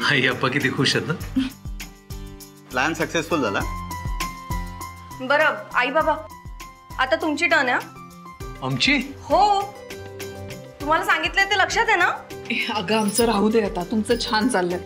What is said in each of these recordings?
आई अप्पा किती खुश आहेत ना. प्लॅन सक्सेसफुल झाला. बरं आई बाबा, आता तुमची टर्न आहे. आमची? हो, तुम्हाला सांगितलंय ते लक्षात आहे ना? अगं आमचं राहू दे, आता तुमचं छान चाललंय.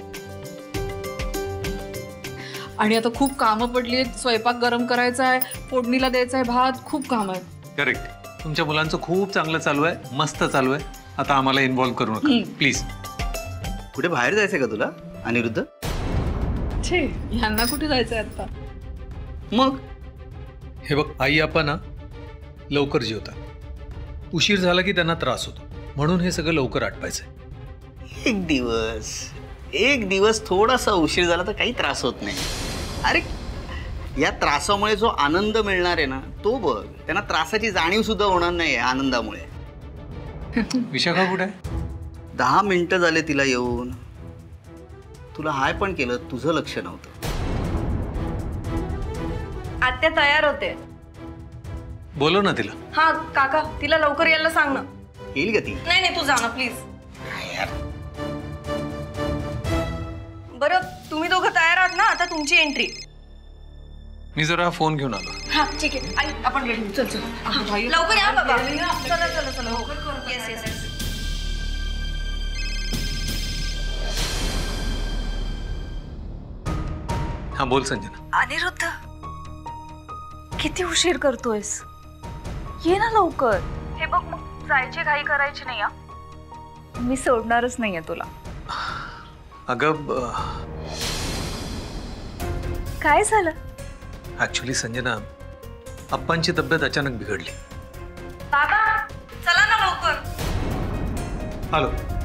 आणि आता खूप कामं पडली आहेत. स्वयंपाक गरम करायचा आहे, फोडणीला द्यायचा आहे भात, खूप काम आहे. करेक्ट. तुमच्या मुलांचं खूप चांगलं चालू आहे, मस्त चालू आहे. आता आम्हाला इन्व्हॉल्व करू नका प्लीज. कुठे बाहेर जायचंय का तुला अनिरुद्ध? छे, यांना कुठे जायचंय आता? मग हे बघ आई अप्पा ना लवकर जेवतात. उशीर झाला की त्यांना त्रास होतो, म्हणून हे सगळं लवकर आटवायचंय. एक दिवस थोडासा उशीर झाला तर काही त्रास होत नाही. अरे या त्रासामुळे जो आनंद मिळणार आहे ना तो बघ. त्यांना त्रासाची जाणीव सुद्धा होणार नाही आनंदामुळे. विशाखा कुठे आहे? 10 मिनिटं झाले तिला येऊन. तुला हाय पण केलं, तुझं लक्ष नव्हतं. आत्या तयार होते. बोलव ना तिला. हा काका, तिला लवकर यायला सांग ना. येईल का ती? नाही नाही, तू जा ना प्लीज. बरं तुम्ही दोघं तयार आहात ना? आता तुमची एंट्री. मी जरा फोन घेऊन आलो. हा ठीक आहे आई, आपण रेडी. चल चल लवकर या बाबा. चला चला चला. Yes yes yes. हा बोल संजना. अनिरुद्ध, किती उशीर करतोयस? ये ना लवकर. हे बघ, मग जायची घाई करायची नाही. मी सोडणारच नाहीये तुला. अगं काय झालं? ऍक्च्युली संजना, अप्पांची तब्येत अचानक बिघडली. बाबा चला ना लवकर. हॅलो.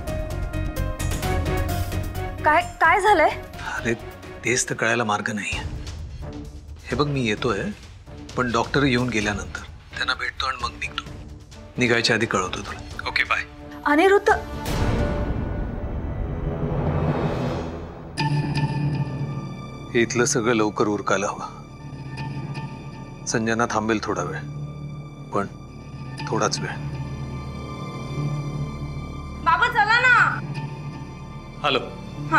काय काय झालंय? अरे तेच तर कळायला मार्ग नाही. हे बघ मी येतोय, पण डॉक्टर येऊन गेल्यानंतर त्यांना भेटतो आणि मग निघतो. निघायच्या आधी कळवतो तुला. Okay bye. अनिरुद्ध, इथलं सगळं लवकर उरकायला हवं. संजना थांबेल थोडा वेळ, पण थोडाच वेळ. बाबा चला ना. हॅलो. हा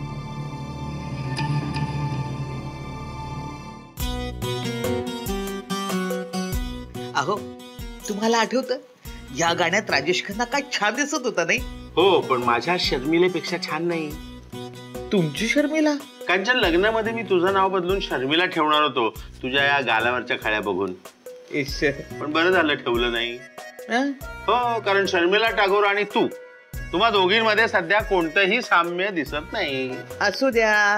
अहो तुम्हाला आठवतं या गाण्यात राजेश खन्ना काय छान दिसत होता नाही? हो, पण माझ्या शर्मिलेपेक्षा छान नाही. तुमची शर्मिला? कांचन, लग्नामध्ये मी तुझं नाव बदलून शर्मिला ठेवणार होतो तुझ्या या गालावरच्या खळ्या बघून. पण बरं झालं ठेवलं नाही. हो, कारण शर्मिला टागोर आणि तू, तुम्हा दोघींमध्ये सध्या कोणतंही साम्य दिसत नाही. असू द्या,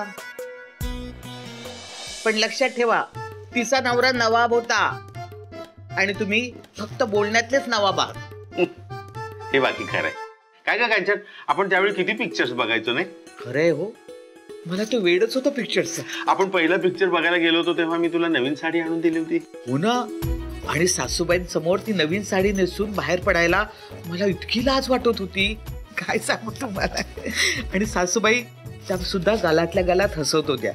पण लक्षात ठेवा तिचा नवरा नवाब होता आणि तुम्ही फक्त बोलण्यातलेच नवाब आहात. हे बाकी खरंय. काय का कांचन, आपण त्यावेळी किती पिक्चर्स बघायचो नाही? खरंय हो, मला तो वेडच होता पिक्चरचा. आपण पहिला पिक्चर बघायला गेलो होतो तेव्हा मी तुला नवीन साडी आणून दिली होती. हो ना. आणि सासूबाईंसमोर ती नवीन साडी नेसून बाहेर पडायला मला इतकी लाज वाटत होती, काय सांगू तुम्हाला. आणि सासूबाई त्या सुद्धा गालातल्या गालात हसत होत्या.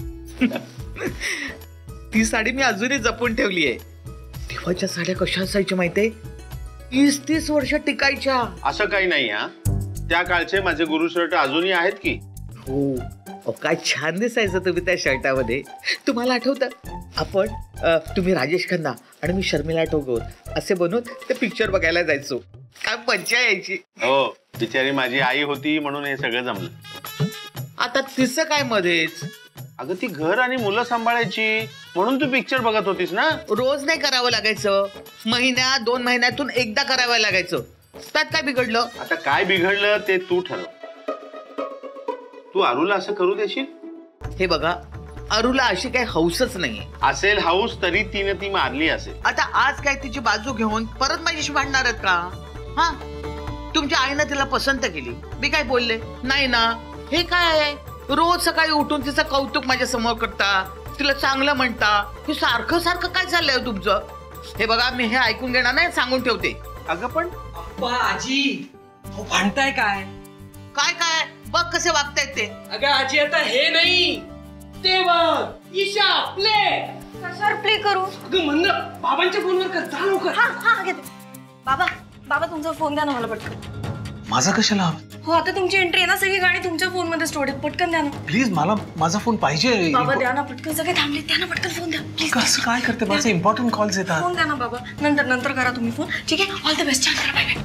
ती साडी मी अजूनही जपून ठेवली आहे. तेव्हाच्या साड्या कशा असायच्या माहितीये? 30-30 वर्ष टिकायच्या. असं काही नाही. हा, त्या काळचे माझे गुरु शर्ट अजूनही आहेत की. हो, काय छान दिसायचं तुम्ही त्या शर्टामध्ये. तुम्हाला आठवतं आपण तुम्ही राजेश खन्ना आणि मी शर्मिला टागोर असे बनवून ते पिक्चर बघायला जायचो. काय मज्जा यायची. हो, बिचारी माझी आई होती म्हणून हे सगळं जमलं. आता तिचं काय मध्येच? अगं ती घर आणि मुलं सांभाळायची म्हणून तू पिक्चर बघत होतीस ना. रोज नाही करावं लागायचं, 2 महिन्यातून एकदा करावं लागायचं. त्यात काय बिघडलं? आता काय बिघडलं ते तू ठरव. तू अरुला असं करू देशील? हे बघा, अरुला अशी काही हौसच नाहीये. असेल हौस तरी तिने ती मारली असेल. आता आज काय तिची बाजू घेऊन परत माझ्याशी भांडणार आहेत का? हा, तुमच्या आईनं तिला पसंत केली, मी काय बोलले नाही ना. हे काय आहे, रोज सकाळी उठून तिचं कौतुक माझ्या समोर करता, तिला चांगलं म्हणता. हे सारखं सारखं काय चाललंय तुमचं? हे बघा, मी हे ऐकून घेणार नाही, सांगून ठेवते. अगं पण आजी भांडताय काय? काय काय बघ कसे वागतायत ते. अगं आजी, आता हे नाही ते बघ. ईशा प्ले. कशावर प्ले करू? अगं म्हणलं बाबांच्या फोनवर कर, जा लवकर. हा हा घेते. बाबा बाबा तुमचा फोन द्या ना मला पटकन. माझा कशाला हवा? हो आता तुमची एंट्री आहे ना, सगळी गाणी तुमच्या फोन मध्ये स्टोअर आहेत. पटकन द्या ना प्लीज, मला माझा फोन पाहिजे. बाबा. द्या ना पटकन, सगळे थांबले. द्या ना पटकन फोन द्या प्लीज. कसं काय करते, माझे इम्पॉर्टंट कॉल्स येतात. फोन द्या ना बाबा. नंतर करा तुम्ही फोन. ठीक आहे, ऑल द बेस्ट. छान करा. Bye bye.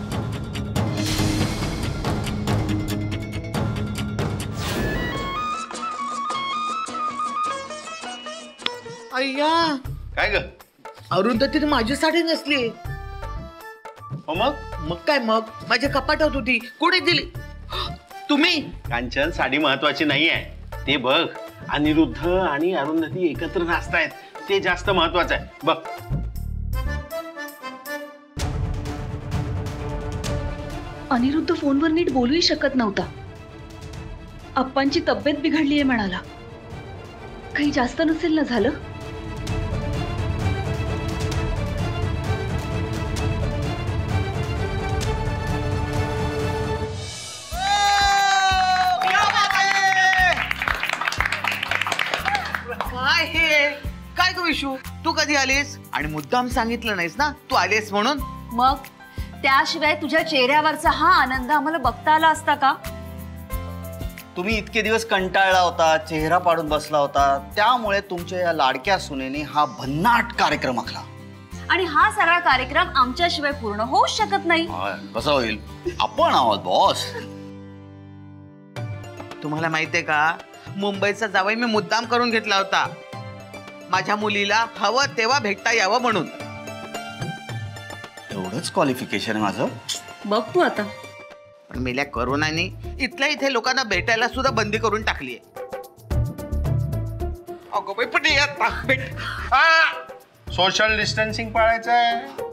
अय्या, काय ग? अरुंधतीने माझी साडी नसली. हो मग? मग काय, मग माझ्या कपाटात होती. कोणी दिली? तुम्ही? कांचन, साडी महत्वाची नाही आहे ते बघ. अनिरुद्ध आणि अरुंधती एकत्र नाचतायत, ते जास्त महत्वाचं आहे बघ. अनिरुद्ध फोनवर नीट बोलूही शकत नव्हता. अप्पांची तब्येत बिघडलीये म्हणाला. काही जास्त नसेल ना झालं? काय हे? काय तू इशू? तू कधी आलीस? आणि मुद्दाम सांगितलं नाहीस ना तू आलीस म्हणून? मग त्याशिवाय तुझ्या चेहऱ्यावरचा हा आनंद आम्हाला बघता आला असता का? तुम्ही इतके दिवस कंटाळला होता, चेहरा पाडून बसला होता, त्यामुळे तुमच्या या लाडक्या सुनेने हा भन्नाट कार्यक्रम आखला. आणि हा सगळा कार्यक्रम आमच्याशिवाय पूर्ण होऊच शकत नाही. कसं होईल? आपण आहोत बॉस. तुम्हाला माहितीये का, मुंबईचा जावई मी मुद्दाम करून घेतला होता, माझ्या मुलीला हवं तेव्हा भेटता यावं म्हणून. एवढंच क्वालिफिकेशन आहे माझं? बघ तू आता. पण मेल्या कोरोनाने इथल्या इथे लोकांना भेटायला सुद्धा बंदी करून टाकली आहे. अगं बाई, पण सोशल डिस्टन्सिंग पाळायचं आहे.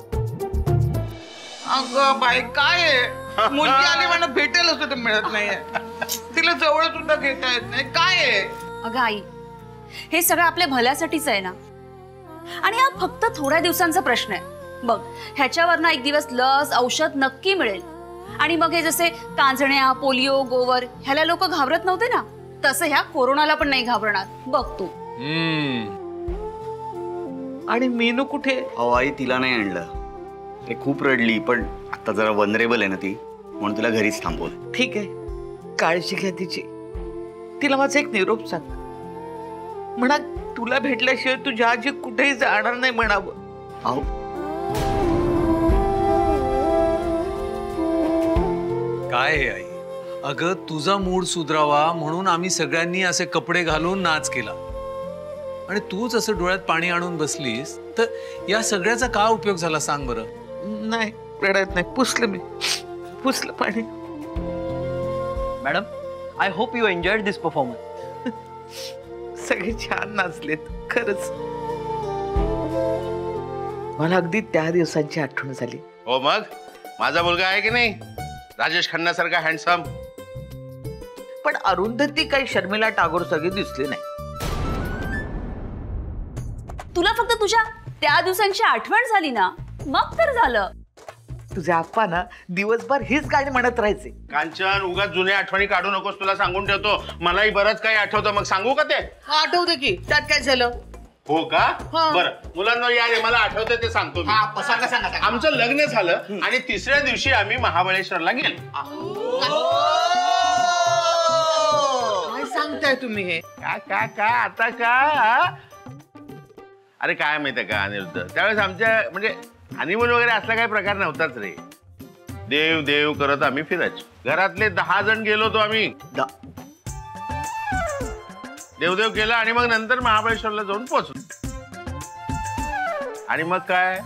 अगं बाई, काय आहे? मुलगी आली म्हणून भेटायला सुद्धा मिळत नाहीये, तिला जवळ सुद्धा घेता येत नाही. काय आहे? अगं आई, हे सगळं आपल्या भल्यासाठीच आहे ना. आणि हा फक्त थोड्या दिवसांचा प्रश्न आहे. बघ, ह्याच्यावरनं एक दिवस लस औषध नक्की मिळेल. आणि मग हे जसे कांजण्या, पोलिओ, गोवर ह्याला लोक घाबरत नव्हते ना, तसं ह्या कोरोनाला पण नाही घाबरणार. बघ तू. आणि मीनू कुठे? आई तिला नाही आणलं. ते खूप रडली, पण आता जरा वनरेबल आहे ना ती, म्हणून तिला घरीच थांबवलं. ठीक आहे, काळजी घ्या तिची. तिला माझा एक निरोप सांग. म्हणा तुला भेटल्याशिवाय तुझ्या आजी कुठेही जाणार नाही म्हणावं. अहो, काय हे आई? अगं, तुझा मूड सुधरावा म्हणून आम्ही सगळ्यांनी असे कपडे घालून नाच केला, आणि तूच असं डोळ्यात पाणी आणून बसलीस, तर या सगळ्याचा का उपयोग झाला सांग बरं? नाही, रडत नाही. पुसलं पाणी. Madam, I hope you enjoyed this performance. सगळे छान नाचलेत खरंच. मला अगदी त्या दिवसांची आठवण झाली. हो मग, माझा मुलगा आहे की नाही राजेश खन्नासारखा हँडसम. पण अरुंधती काही शर्मिला टागोर सगळी दिसली नाही. तुला फक्त तुझ्या त्या दिवसांची आठवण झाली ना, मग तर झालं. तुझ्या आप्पा ना दिवसभर हीच गाणी म्हणत राहायचे. कांचन, उगाच जुन्या आठवणी काढू नकोस, तुला सांगून ठेवतो. मलाही बरंच काही आठवतं, मग सांगू का ते? आठवते की, त्यात काय झालं? हो का? बरं मुलांना या रे, मला आठवतं ते सांगतो मी. आमचं लग्न झालं आणि तिसऱ्या दिवशी आम्ही महाबळेश्वरला गेलो. काय सांगताय तुम्ही हे? का आता का? अरे काय माहितीये का अनिरुद्ध, त्यावेळेस आमच्या म्हणजे हनीमून वगैरे असला काही प्रकार नव्हताच रे. देव देव करत आम्ही फिरायचो. घरातले 10 जण गेलो होतो आम्ही. देवदेव केला आणि मग नंतर महाबळेश्वरला जाऊन पोहोचलो. आणि मग काय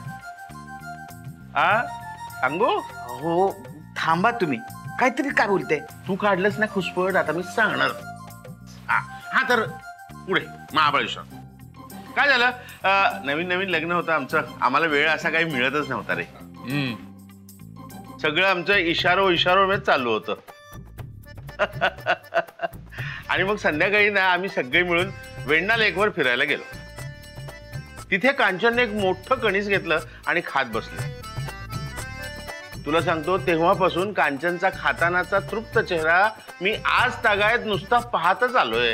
सांगू? हो, थांबा तुम्ही, काहीतरी काय बोलते. तू काढलंस ना खुसपट, आता मी सांगणार. हा तर पुढे महाबळेश्वर काय झालं, नवीन नवीन लग्न होतं आमचं, आम्हाला वेळ असा काही मिळतच नव्हता रे. सगळं आमचं इशारो चालू होतं. आणि मग संध्याकाळी ना आम्ही सगळे मिळून वेण्णा लेकवर फिरायला गेलो. तिथे कांचनने एक मोठं कणीस घेतलं आणि खात बसले. तुला सांगतो, तेव्हापासून कांचनचा खातानाचा तृप्त चेहरा मी आज तागायत नुसता पाहतच आलोय.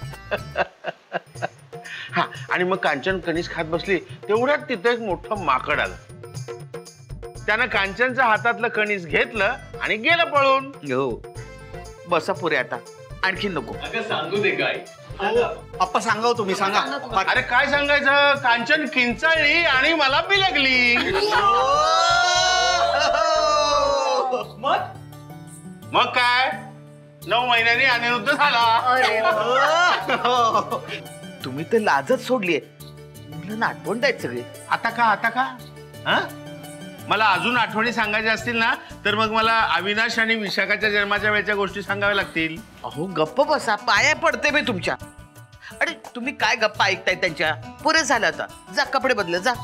हा, आणि मग कांचन कणीस खात बसली, तेवढ्यात तिथे एक मोठं माकड आलं. त्यानं कांचनच्या हातातलं कणीस घेतलं आणि गेलं पळून. बसा पुरे आता, आणखी नको. सांगू दे काय पप्पा सांगा हो तुम्ही, सांगा. अरे काय सांगायचं, कांचन किंचाळली आणि मला बिलगली. मग काय 9 महिन्यांनी अनिरुद्ध झाला. तुम्ही तर लाजच सोडलीये. मुलांना आठवण द्यायच सगळे. आता का हा? मला अजून आठवणी सांगायच्या असतील ना तर मग मला अविनाश आणि विशाखाच्या जन्माच्या वेळच्या गोष्टी सांगाव्या लागतील. अहो गप्प बसा, पाया पडते मी तुमच्या. अरे तुम्ही काय गप्पा ऐकताय त्यांच्या? पुरे झालं आता, जा कपडे बदल जा.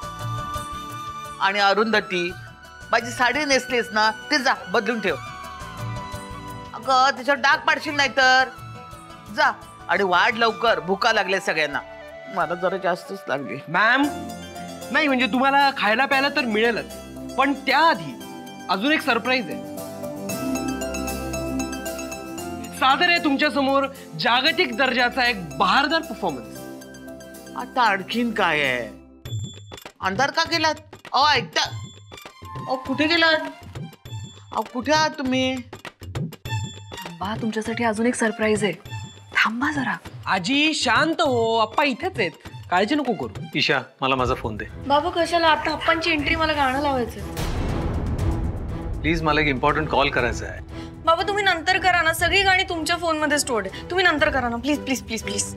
आणि अरुंधती, माझी साडी नेसलीस ना, ते जा बदलून ठेव. अगं त्याच्यावर डाग पाडशील नाही तर. जा आणि वाढ लवकर, भुका लागले सगळ्यांना. मला जरा जास्तच लागली. मॅम नाही म्हणजे तुम्हाला खायला प्यायला तर मिळेलच, पण त्याआधी अजून एक सरप्राईज आहे. सादर आहे तुमच्या समोर जागतिक दर्जाचा एक बहारदार परफॉर्मन्स. आता आणखीन काय आहे? अंधार का गेलात? अहो ऐकता, अहो कुठे गेलात? अहो कुठे आहात तुम्ही? बा तुमच्यासाठी अजून एक सरप्राईज आहे, थांबा जरा. आजी शांत हो, आप्पा इथेच आहेत, काळजी नको करू. ईशा मला माझा फोन दे बाबा. कशाला? आता अप्पांची एंट्री, मला गाणं लावायचं. प्लीज, मला एक इम्पॉर्टंट कॉल करायचा आहे. बाबा तुम्ही नंतर करा ना, सगळी गाणी तुमच्या फोन मध्ये स्टोर्ड आहे, तुम्ही नंतर करा ना प्लीज प्लीज प्लीज प्लीज.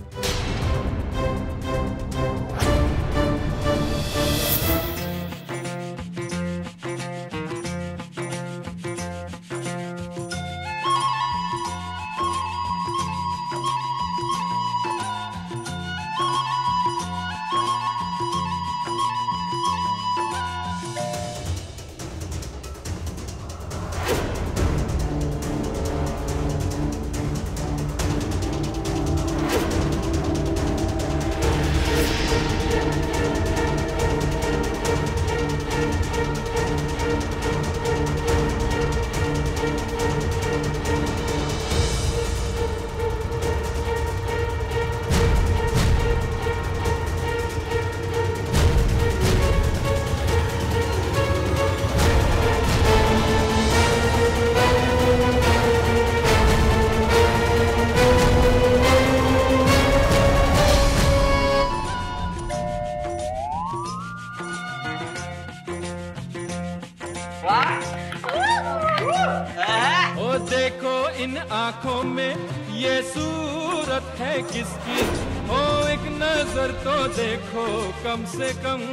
ओ देखो इन आंखों में ये सूरत है किसकी, ओ एक नजर तो देखो कम से कम,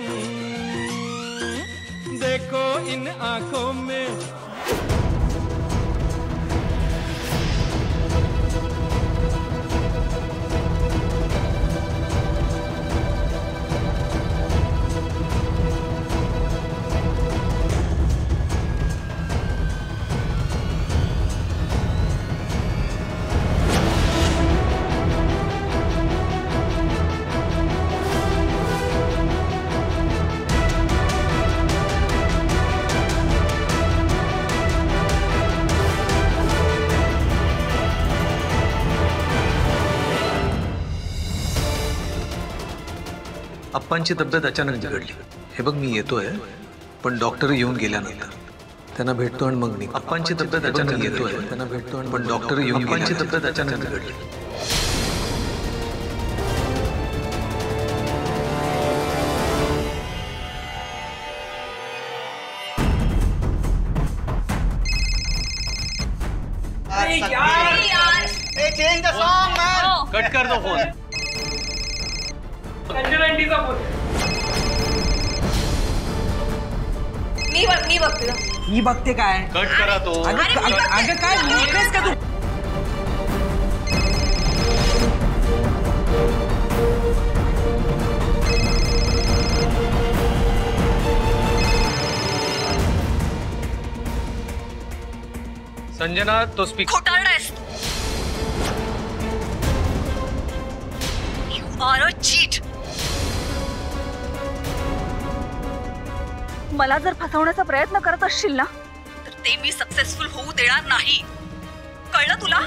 देखो इन आंखों में. अप्पांची तब्येत अचानक बिघडली. हे बघ मी येतोय, पण डॉक्टर येऊन गेल्यानंतर त्यांना भेटतो आणि मग निघतो. अप्पांची तब्येत अचानक येतोय, त्यांना भेटतो आणि पण डॉक्टर येऊन अप्पांची तब्येत अचानक बिघडली. Change the song man. कट कर दो फोन. मी बघते. ही बघते काय? कट करा तो. अगं काय मूर्खस का तू? संजना तो स्पीक. खोटारडायस. You are a cheat. मला जर फसवण्याचा प्रयत्न करत असशील ना तर ते मी सक्सेसफुल होऊ देणार नाही, कळलं तुला?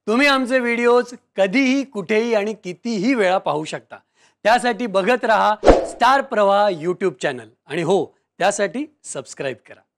तुम्ही आमचे व्हिडिओज कधीही कुठेही आणि कितीही वेळा पाहू शकता. त्यासाठी बघत रहा स्टार प्रवाह यूट्यूब चॅनल आणि हो त्यासाठी सबस्क्राईब करा.